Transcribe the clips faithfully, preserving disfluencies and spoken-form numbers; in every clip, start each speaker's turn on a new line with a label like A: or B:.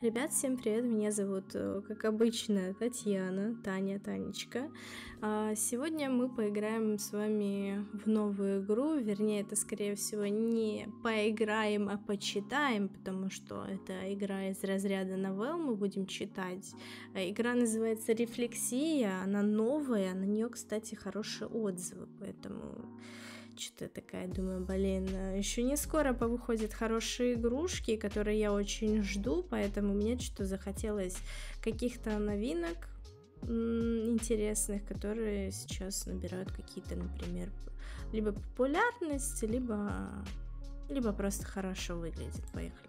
A: Ребят, всем привет, меня зовут, э, как обычно, Татьяна, Таня, Танечка. А, Сегодня мы поиграем с вами в новую игру, вернее, это, скорее всего, не поиграем, а почитаем, потому что это игра из разряда новелл, мы будем читать. А, Игра называется «Рефлексия», она новая, на нее, кстати, хорошие отзывы, поэтому... Что-то такая, думаю, блин, еще не скоро повыходят хорошие игрушки, которые я очень жду, поэтому мне что-то захотелось каких-то новинок м, интересных, которые сейчас набирают какие-то, например, либо популярность, либо, либо просто хорошо выглядят. Поехали.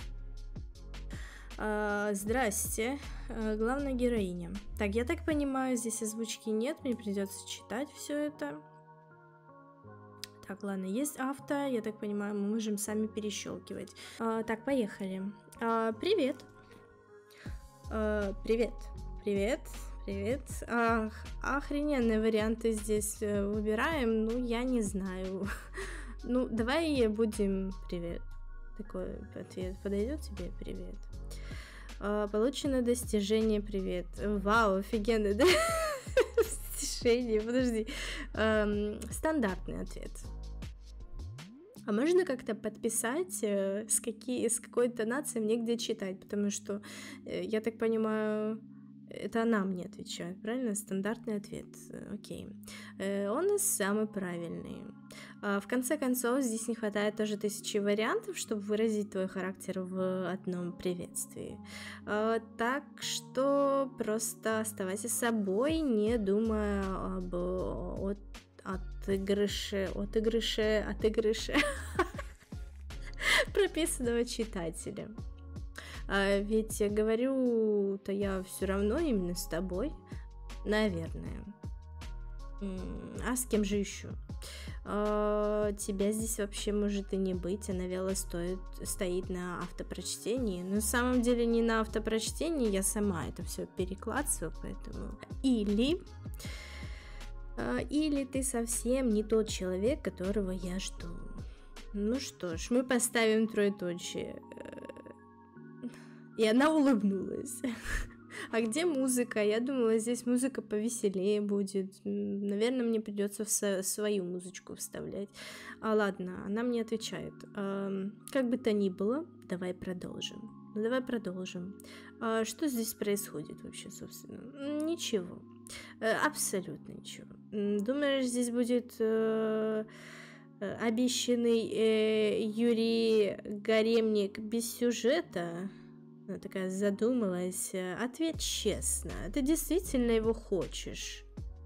A: А, здрасте, а, главная героиня. Так, я так понимаю, здесь озвучки нет, мне придется читать все это. Так, ладно, есть авто, я так понимаю, мы можем сами перещелкивать. А, так, поехали. А, привет. А, привет. Привет. Привет. А, охрененные варианты здесь выбираем, ну, я не знаю. Ну, давай будем... Привет. Такой ответ подойдет тебе? Привет. А, получено достижение. Привет. Вау, офигенно, да? Подожди. Эм, стандартный ответ. А можно как-то подписать, э, с, какие, с какой тонацией мне где читать? Потому что, э, я так понимаю, это она мне отвечает, правильно? Стандартный ответ. Окей. Э, он самый правильный. А, в конце концов, здесь не хватает тоже тысячи вариантов, чтобы выразить твой характер в одном приветствии. А, так что просто оставайся собой, не думая об от, отыгрыше, отыгрыше, отыгрыше прописанного читателя. А ведь говорю-то я все равно именно с тобой, наверное. А с кем же еще? А, тебя здесь вообще может и не быть, а новелла стоит, стоит на автопрочтении. Но на самом деле не на автопрочтении, я сама это все перекладываю, поэтому... Или... Или ты совсем не тот человек, которого я жду. Ну что ж, мы поставим троеточие. И она улыбнулась. А где музыка? Я думала, здесь музыка повеселее будет. Наверное, мне придется в свою музычку вставлять. А ладно, она мне отвечает. А, как бы то ни было, давай продолжим. Ну, давай продолжим. А, что здесь происходит вообще, собственно? Ничего. Абсолютно ничего. Думаешь, здесь будет э, обещанный э, Юрий Гаремник без сюжета? Она такая задумалась. Ответь честно, ты действительно его хочешь?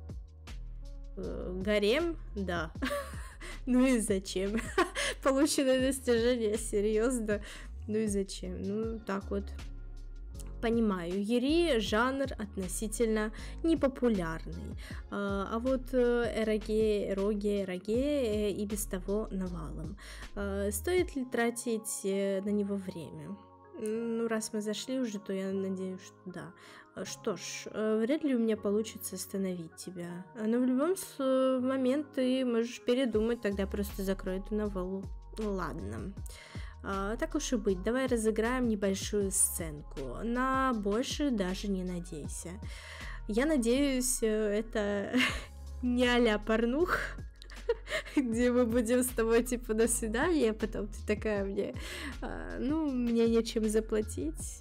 A: Гарем? Да. Ну и зачем? Полученное достижение, серьезно? Ну и зачем? Ну так вот. Понимаю, Юри жанр относительно непопулярный, а, а вот эроге, эроге, эроге и без того навалом. А, стоит ли тратить на него время? Ну, раз мы зашли уже, то я надеюсь, что да. Что ж, вряд ли у меня получится остановить тебя. Но в любом момент ты можешь передумать, тогда просто закрой эту новеллу. Ладно. А, так уж и быть, давай разыграем небольшую сценку. На больше даже не надейся. Я надеюсь, это не а-ля порнух, где мы будем с тобой типа до свидания, а потом ты такая мне, а, ну, мне нечем заплатить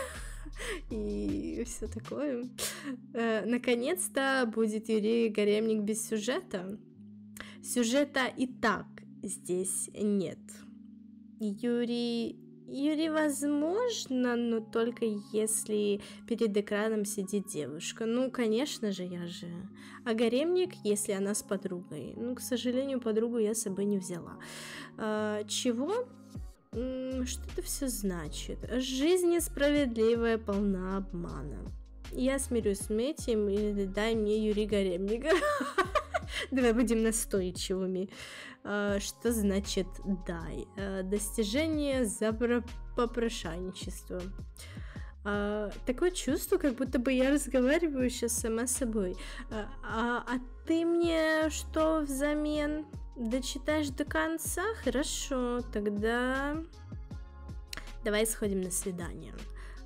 A: и все такое. А, наконец-то будет Юрий Гаремник без сюжета. Сюжета и так здесь нет. Юрий... Юрий, возможно, но только если перед экраном сидит девушка. Ну, конечно же, я же. А гаремник, если она с подругой. Ну, к сожалению, подругу я с собой не взяла. А, чего? Что это все значит? Жизнь несправедливая, полна обмана. Я смирюсь с этим, или дай мне Юрий Гаремник. Давай будем настойчивыми. А, что значит дай? А, достижение за попрошайничество. А, такое чувство, как будто бы я разговариваю сейчас сама с собой. А, а, а ты мне что взамен? Дочитаешь до конца? Хорошо, тогда давай сходим на свидание.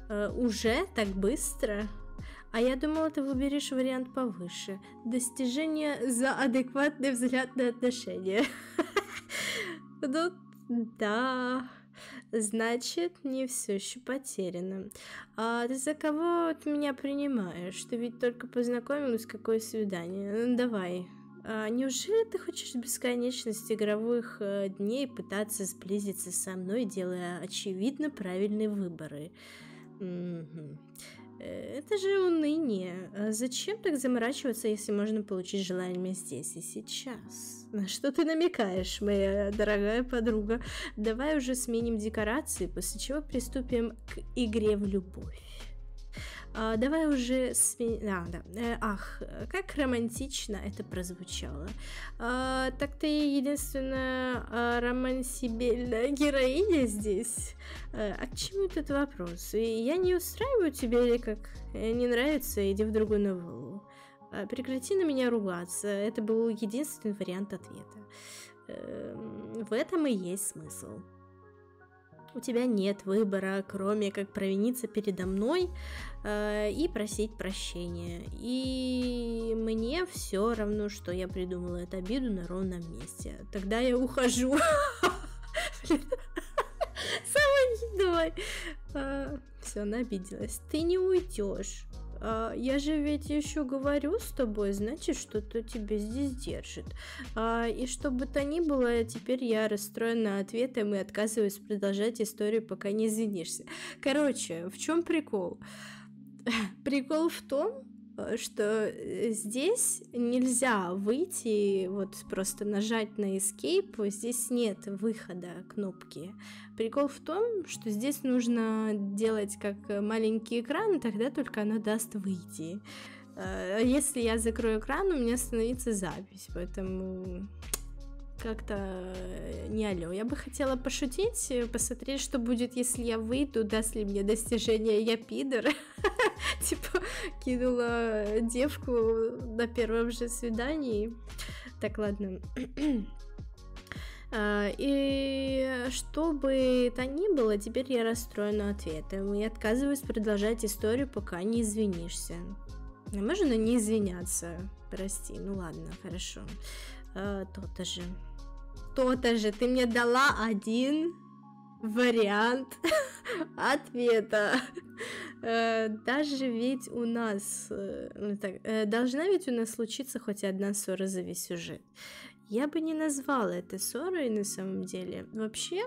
A: Э, уже так быстро? А я думала, ты выберешь вариант повыше. Достижение за адекватный взгляд на отношения. Ну, да. Значит, не все еще потеряно. А ты за кого ты меня принимаешь? Ты ведь только познакомилась, какое свидание. Ну, давай. А неужели ты хочешь бесконечность игровых э, дней пытаться сблизиться со мной, делая очевидно правильные выборы? Мгм. Э, Это же уныние. А зачем так заморачиваться, если можно получить желаемое здесь и сейчас? На что ты намекаешь, моя дорогая подруга? Давай уже сменим декорации, после чего приступим к игре в любовь. А, давай уже сменим... А, да. Э, ах, как романтично это прозвучало. А, так ты единственная а, романсибельная героиня здесь? А, а к чему этот вопрос? И я не устраиваю тебя или как? Э, Не нравится? Иди в другую новеллу. А, прекрати на меня ругаться. Это был единственный вариант ответа. Эм, В этом и есть смысл. У тебя нет выбора, кроме как провиниться передо мной э, и просить прощения. И мне все равно, что я придумала эту обиду на ровном месте. Тогда я ухожу. Самое давай. Все, она обиделась. Ты не уйдешь. А, я же ведь еще говорю с тобой, значит, что-то тебя здесь держит. А, и что бы то ни было, теперь я расстроена ответом и отказываюсь продолжать историю, пока не извинишься. Короче, в чем прикол? Прикол в том, что здесь нельзя выйти, вот просто нажать на Escape, здесь нет выхода кнопки. Прикол в том, что здесь нужно делать как маленький экран, тогда только оно даст выйти. Если я закрою экран, у меня остановится запись, поэтому как-то не алё. Я бы хотела пошутить, посмотреть, что будет, если я выйду, даст ли мне достижение «я пидор». Типа, кинула девку на первом же свидании. Так, ладно. И что бы то ни было, теперь я расстроена ответом и отказываюсь продолжать историю, пока не извинишься. Можно не извиняться? Прости, ну ладно, хорошо. То-то же. То-то же, ты мне дала один вариант ответа. Даже ведь у нас ну, так, должна ведь у нас случиться хоть одна ссора за весь сюжет. Я бы не назвала это ссорой на самом деле. Вообще,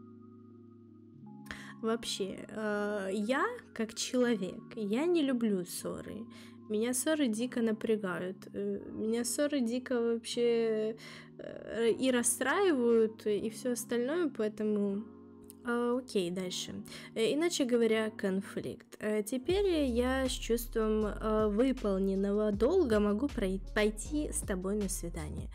A: вообще, я как человек, я не люблю ссоры. Меня ссоры дико напрягают. Меня ссоры дико вообще и расстраивают, и все остальное, поэтому... Окей, дальше. Иначе говоря, конфликт. Теперь я с чувством выполненного долга могу пойти с тобой на свидание.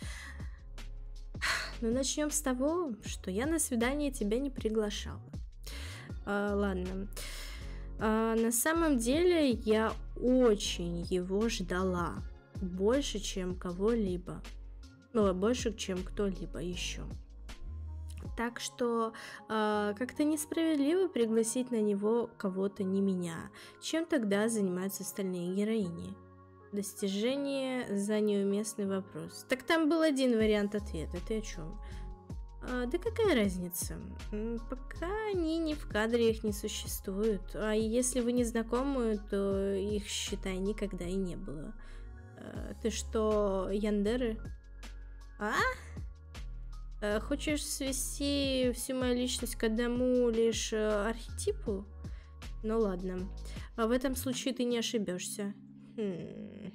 A: Но начнем с того, что я на свидание тебя не приглашала. А, ладно. А, на самом деле я очень его ждала. Больше, чем кого-либо. Ну, больше, чем кто-либо еще. Так что э, как-то несправедливо пригласить на него кого-то не меня. Чем тогда занимаются остальные героини? Достижение за неуместный вопрос. Так там был один вариант ответа. Ты о чем? А, да какая разница? Пока они не в кадре, их не существует. А если вы не знакомы, то их, считай, никогда и не было. А, ты что, яндеры? А? Хочешь свести всю мою личность к одному лишь архетипу? Ну ладно. А в этом случае ты не ошибешься. Хм.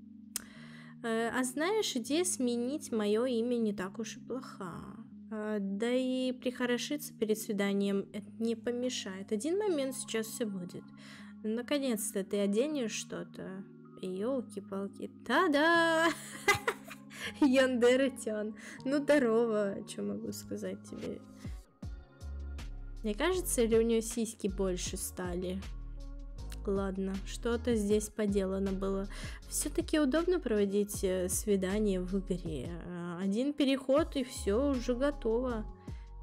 A: А знаешь, идея сменить мое имя не так уж и плоха. Да и прихорошиться перед свиданием это не помешает. Один момент, сейчас все будет. Наконец-то ты оденешь что-то. Ёлки-палки. Та-да! Яндера Тян. Ну, здорово, что могу сказать тебе? Мне кажется, или у нее сиськи больше стали? Ладно, что-то здесь поделано было. Все-таки удобно проводить свидание в игре. Один переход и все уже готово.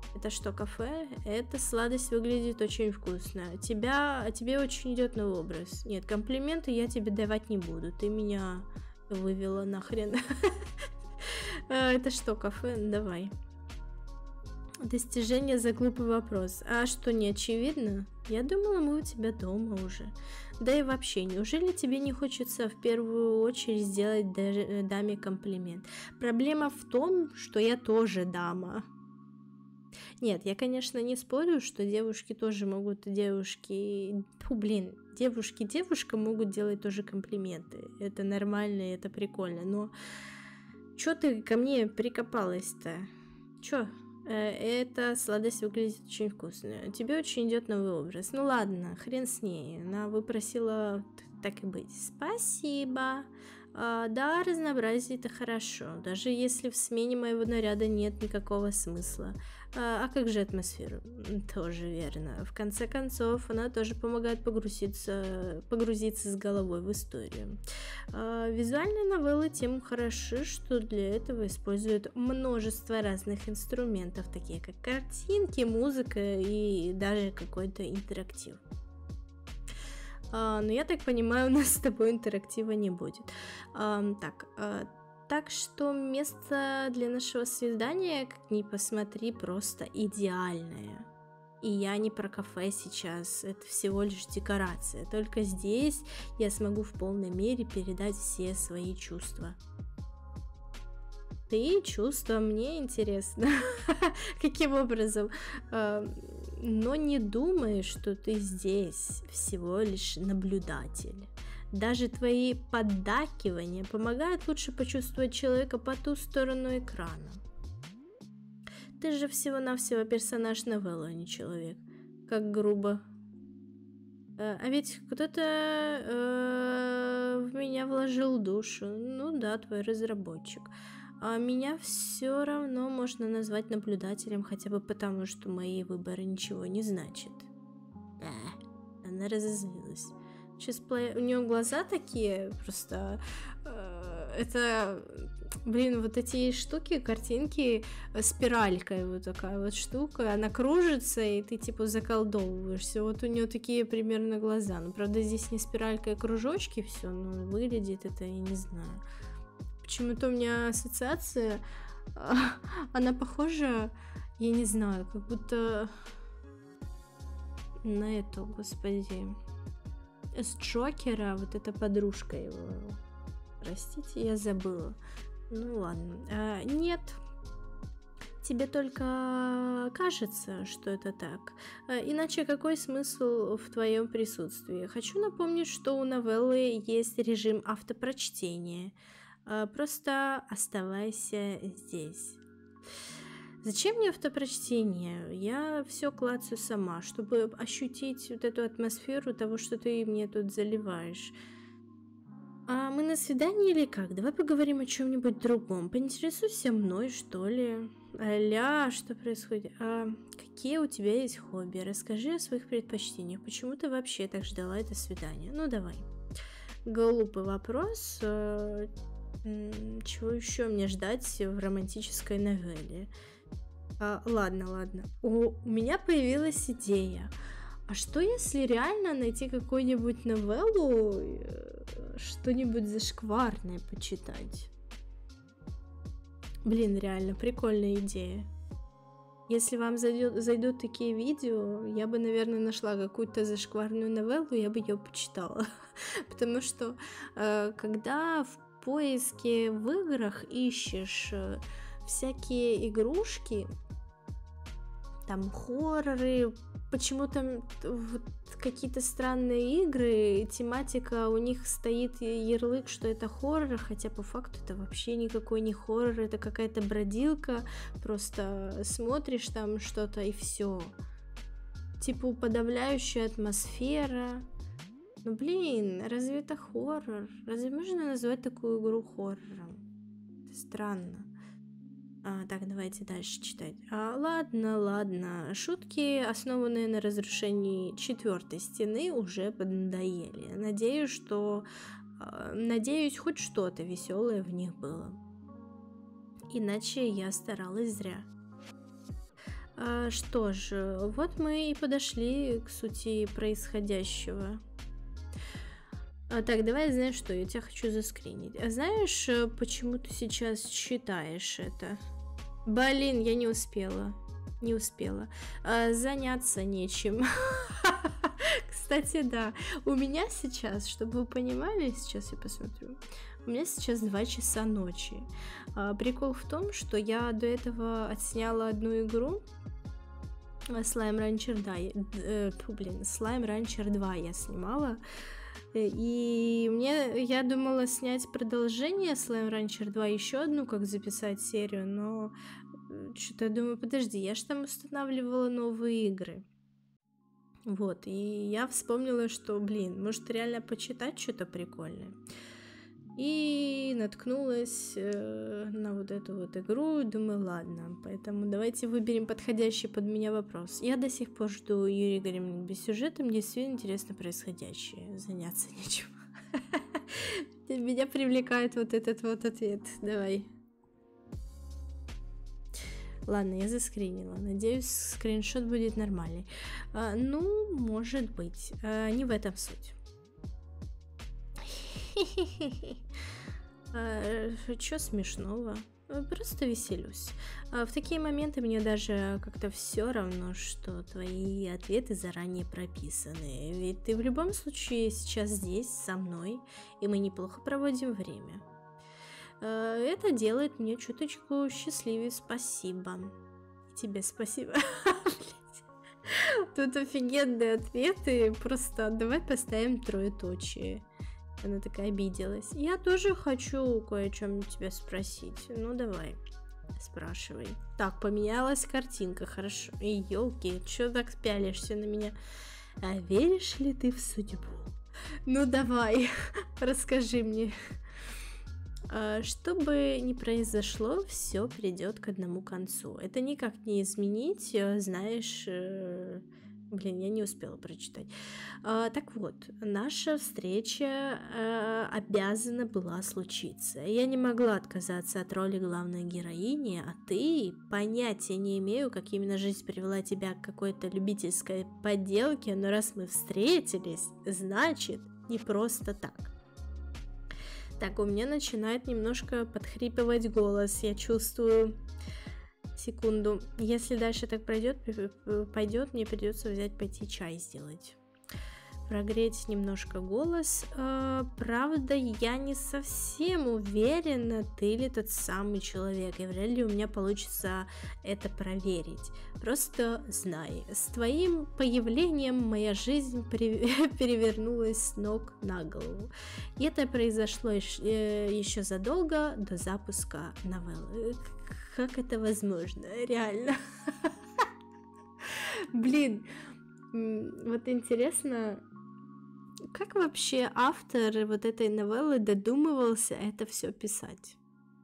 A: Это что, кафе? Эта сладость выглядит очень вкусно. Тебя, тебе очень идет новый образ. Нет, комплименты я тебе давать не буду. Ты меня вывела нахрен. Это что, кафе? Давай. Достижение за глупый вопрос. А что, не очевидно? Я думала, мы у тебя дома уже. Да и вообще, неужели тебе не хочется в первую очередь сделать даме комплимент? Проблема в том, что я тоже дама. Нет, я, конечно, не спорю, что девушки тоже могут, девушки, фу, блин, девушки девушкам могут делать тоже комплименты. Это нормально, это прикольно, но чё ты ко мне прикопалась-то? Чё? Эта сладость выглядит очень вкусно. Тебе очень идет новый образ. Ну ладно, хрен с ней. Она выпросила так и быть. Спасибо. А, да, разнообразие это хорошо. Даже если в смене моего наряда нет никакого смысла. А, а как же атмосфера? Тоже верно. В конце концов, она тоже помогает погрузиться, погрузиться с головой в историю. А, визуальные новеллы тем хороши, что для этого используют множество разных инструментов, такие как картинки, музыка и даже какой-то интерактив. Uh, но я так понимаю, у нас с тобой интерактива не будет. Uh, так, uh, так что место для нашего свидания, как ни посмотри, просто идеальное. И я не про кафе сейчас, это всего лишь декорация. Только здесь я смогу в полной мере передать все свои чувства. Ты чувства, мне интересно. Каким образом? Но не думай, что ты здесь всего лишь наблюдатель. Даже твои поддакивания помогают лучше почувствовать человека по ту сторону экрана. Ты же всего-навсего персонаж новеллы, а не человек. Как грубо. А ведь кто-то э, в меня вложил душу. Ну да, твой разработчик. А меня все равно можно назвать наблюдателем, хотя бы потому, что мои выборы ничего не значат. Э, она разозлилась. Сейчас у нее глаза такие, просто э, это, блин, вот эти штуки, картинки, спиралькой вот такая вот штука, она кружится, и ты типа заколдовываешься. Вот у нее такие примерно глаза. Ну, правда, здесь не спиралька, а кружочки все, но выглядит это, я не знаю. Почему-то у меня ассоциация, она похожа, я не знаю, как будто на эту, господи, с Джокера, вот эта подружка его. Простите, я забыла. Ну ладно. А, нет, тебе только кажется, что это так. А, иначе какой смысл в твоем присутствии? Хочу напомнить, что у новеллы есть режим автопрочтения. Просто оставайся здесь. Зачем мне автопрочтение? Я все клацаю сама, чтобы ощутить вот эту атмосферу того, что ты мне тут заливаешь. А мы на свидании или как? Давай поговорим о чем-нибудь другом. Поинтересуйся мной, что ли. Аля, что происходит? А какие у тебя есть хобби? Расскажи о своих предпочтениях. Почему ты вообще так ждала это свидание? Ну, давай. Глупый вопрос. Чего еще мне ждать в романтической новелле? А, ладно, ладно. О, у меня появилась идея. А что если реально найти какую-нибудь новеллу, что-нибудь зашкварное почитать? Блин, реально, прикольная идея. Если вам зайдет, зайдут такие видео, я бы, наверное, нашла какую-то зашкварную новеллу, я бы ее почитала. Потому что э, когда в поиске в играх ищешь всякие игрушки, там хорроры, почему-то вот какие-то странные игры, тематика, у них стоит ярлык, что это хоррор, хотя по факту это вообще никакой не хоррор, это какая-то бродилка, просто смотришь там что-то и все. Типа подавляющая атмосфера. Ну блин, разве это хоррор? Разве можно назвать такую игру хоррором? Это странно. А, так, давайте дальше читать. А, ладно, ладно. Шутки, основанные на разрушении четвертой стены, уже поднадоели. Надеюсь, что... А, надеюсь, хоть что-то веселое в них было. Иначе я старалась зря. А, что ж, вот мы и подошли к сути происходящего. А, так, давай, знаешь что, я тебя хочу заскринить. А знаешь, э, почему ты сейчас читаешь это? Блин, я не успела. Не успела. А, заняться нечем. Кстати, да. У меня сейчас, чтобы вы понимали, сейчас я посмотрю. У меня сейчас два часа ночи. А, прикол в том, что я до этого отсняла одну игру. Slime Rancher, да, э, фу, блин, Slime Rancher два я снимала. И мне, я думала снять продолжение Slime Rancher два, еще одну, как записать серию, но что-то я думаю, подожди, я же там устанавливала новые игры. Вот, и я вспомнила, что, блин, может реально почитать что-то прикольное. И наткнулась э, на вот эту вот игру, думаю, ладно, поэтому давайте выберем подходящий под меня вопрос. Я до сих пор жду Юрия Гремлин без сюжета, мне действительно интересно происходящее, заняться нечем. Меня привлекает вот этот вот ответ, давай. Ладно, я заскринила. Надеюсь, скриншот будет нормальный. А, ну, может быть. А, не в этом суть. А, чё смешного? Просто веселюсь. А, в такие моменты мне даже как-то все равно, что твои ответы заранее прописаны. Ведь ты в любом случае сейчас здесь со мной, и мы неплохо проводим время. Это делает мне чуточку счастливее, спасибо. И тебе спасибо. Тут офигенные ответы, просто давай поставим троеточие. Она такая обиделась. Я тоже хочу кое о чем тебя спросить. Ну давай, спрашивай. Так, поменялась картинка, хорошо. И елки, чё так пялишься на меня? А веришь ли ты в судьбу? Ну давай, расскажи мне. Что бы ни произошло, все придет к одному концу. Это никак не изменить, знаешь... Блин, я не успела прочитать. А, так вот, наша встреча а, обязана была случиться. Я не могла отказаться от роли главной героини, а ты понятия не имею, как именно жизнь привела тебя к какой-то любительской подделке, но раз мы встретились, значит, не просто так. Так, у меня начинает немножко подхрипывать голос, я чувствую... Секунду. Если дальше так пройдет, пойдет, мне придется взять, пойти чай сделать. Прогреть немножко голос. А, правда, я не совсем уверена, ты ли тот самый человек, и вряд ли у меня получится это проверить. Просто знай, с твоим появлением моя жизнь перевернулась с ног на голову. И это произошло еще задолго до запуска новеллы. Как это возможно? Реально. Блин, вот интересно, как вообще автор вот этой новеллы додумывался это все писать?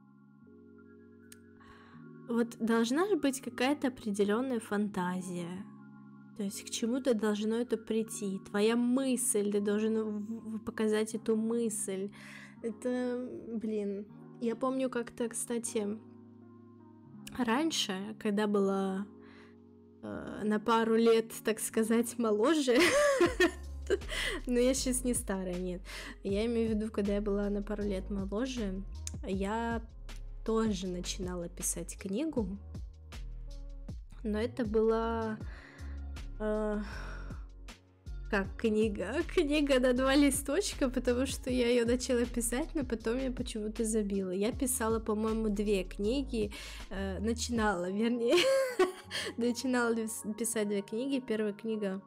A: Вот должна же быть какая-то определенная фантазия. То есть к чему-то должно это прийти. Твоя мысль, ты должен показать эту мысль. Это, блин, я помню как-то, кстати... Раньше, когда была э, на пару лет, так сказать, моложе, но я сейчас не старая, нет. Я имею в виду, когда я была на пару лет моложе, я тоже начинала писать книгу, но это была... Э, как книга? Книга на два листочка, потому что я ее начала писать, но потом я почему-то забила. Я писала, по-моему, две книги, э, начинала, вернее, начинала писать две книги. Первая книга...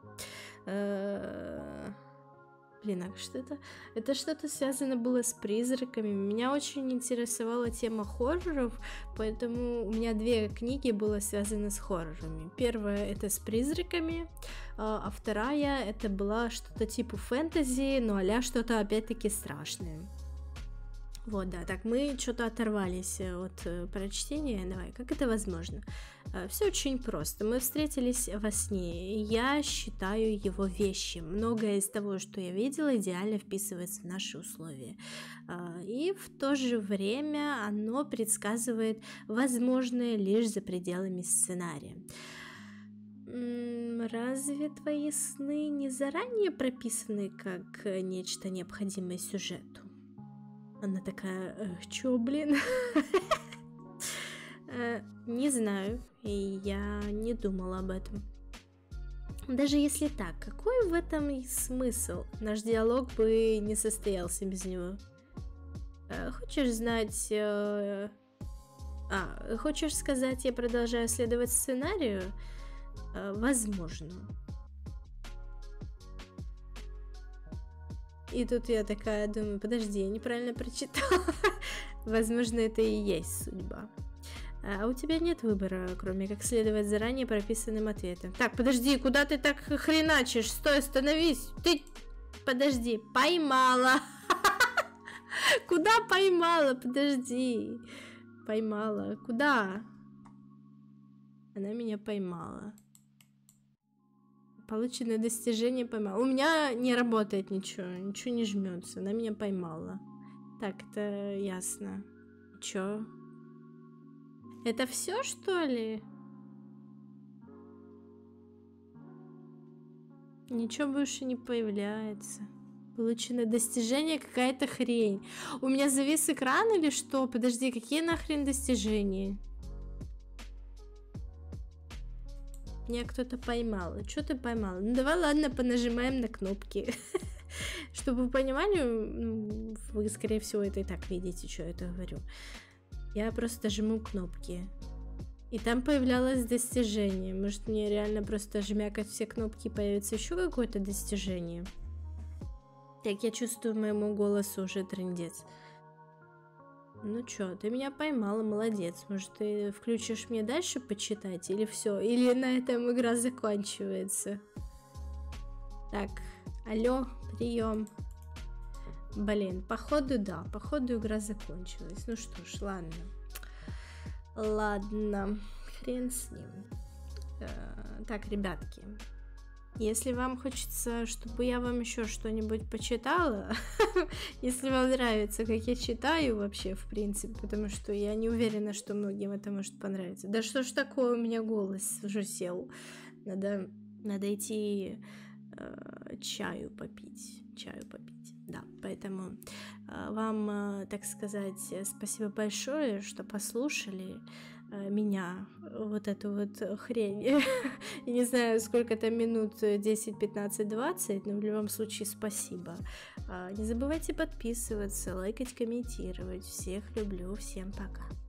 A: Э, блин, а что это? Это что-то связано было с призраками. Меня очень интересовала тема хорроров, поэтому у меня две книги было связаны с хоррорами. Первая это с призраками, а вторая это была что-то типа фэнтези, но а-ля что-то опять-таки страшное. Вот, да, так мы что-то оторвались от э, прочтения. Давай, как это возможно? Э, все очень просто. Мы встретились во сне. Я считаю его вещим. Многое из того, что я видела, идеально вписывается в наши условия. Э, и в то же время оно предсказывает возможное лишь за пределами сценария. Разве твои сны не заранее прописаны как нечто необходимое сюжету? Она такая, чё, блин? Не знаю, и я не думала об этом. Даже если так, какой в этом смысл? Наш диалог бы не состоялся без него. Хочешь знать... А, хочешь сказать, я продолжаю следовать сценарию? Возможно. И тут я такая думаю, подожди, я неправильно прочитала. Возможно, это и есть судьба. А у тебя нет выбора, кроме как следовать заранее прописанным ответам. Так, подожди, куда ты так хреначишь? Стой, остановись. Ты... Подожди, поймала. Куда поймала? Подожди. Поймала. Куда? Она меня поймала. Полученное достижение поймала. У меня не работает ничего. Ничего не жмется. Она меня поймала. Так, это ясно. Чё? Это все, что ли? Ничего больше не появляется. Получено достижение, какая-то хрень. У меня завис экран или что? Подожди, какие нахрен достижения? Меня кто-то поймал. Что ты поймал? Ну давай, ладно, понажимаем на кнопки. Чтобы вы понимали, вы, скорее всего, это и так видите, что я это говорю. Я просто жму кнопки. И там появлялось достижение. Может, мне реально просто жмякать все кнопки, появится еще какое-то достижение? Так, я чувствую, моему голосу уже трындец. Ну чё, ты меня поймала, молодец. Может, ты включишь мне дальше почитать, или все? Или на этом игра заканчивается? Так, алло, прием. Блин, походу да, походу игра закончилась. Ну что ж, ладно. Ладно, хрен с ним. Э, так, ребятки, если вам хочется, чтобы я вам еще что-нибудь почитала, если вам нравится, как я читаю вообще, в принципе, потому что я не уверена, что многим это может понравиться. Да что ж такое, у меня голос уже сел. Надо, надо идти э, чаю попить, чаю попить. Да, поэтому э, вам, э, так сказать, спасибо большое, что послушали э, меня, вот эту вот хрень. Я не знаю, сколько там минут, десять, пятнадцать, двадцать, но в любом случае спасибо. Э, не забывайте подписываться, лайкать, комментировать. Всех люблю, всем пока.